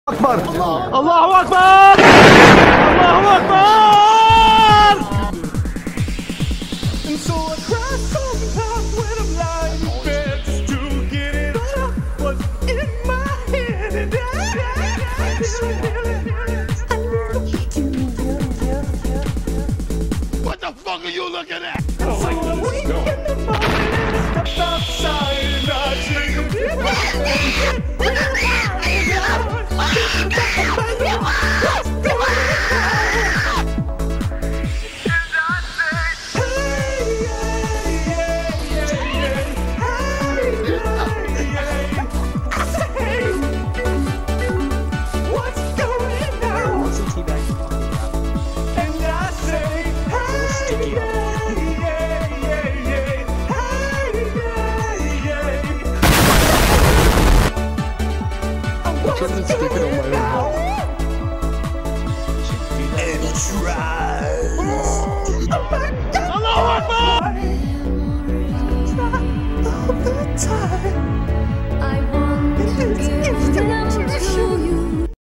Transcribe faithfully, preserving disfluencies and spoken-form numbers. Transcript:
Akbar. Allahu Akbar. Allahu Akbar. And so I cry sometimes when I'm lying in bed just to get it out what's in my head. And I, I, what the fuck are you looking at? So I wake in the morning and I step outside and I take a deep breath and get real high and out. Trying to stick it on my own head. And tries.